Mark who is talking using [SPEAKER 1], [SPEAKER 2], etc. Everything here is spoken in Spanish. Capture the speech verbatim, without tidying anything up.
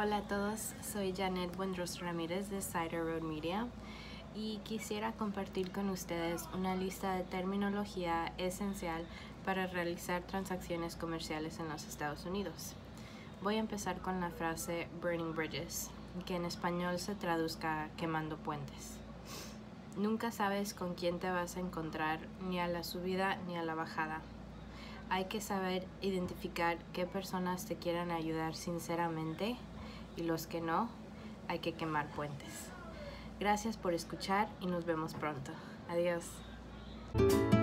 [SPEAKER 1] Hola a todos, soy Janet Buendros Ramírez de Cider Road Media y quisiera compartir con ustedes una lista de terminología esencial para realizar transacciones comerciales en los Estados Unidos. Voy a empezar con la frase burning bridges, que en español se traduzca quemando puentes. Nunca sabes con quién te vas a encontrar ni a la subida ni a la bajada. Hay que saber identificar qué personas te quieran ayudar sinceramente y los que no, hay que quemar puentes. Gracias por escuchar y nos vemos pronto. Adiós.